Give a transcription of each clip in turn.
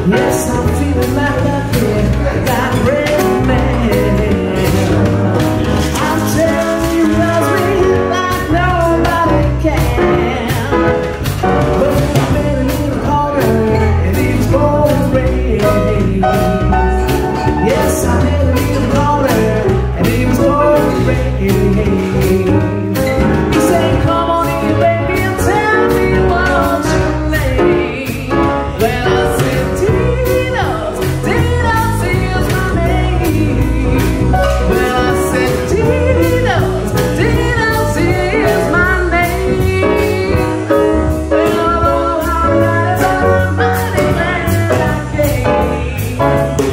Yes, I'm feeling like a kid, that red man. I'm telling you, loves me like nobody can. But I met a little corner and these boys raised. Yes, I met a little corner and these boys raised. He said, come on in, baby, and tell me what's your name. Well, I said, Deedles, Deedles is my name. Well, I said, Deedles, Deedles is my name. Well, although I'm not so mighty glad I came.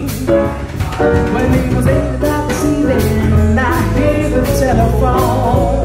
When he was 8 about the sea, then I gave the telephone.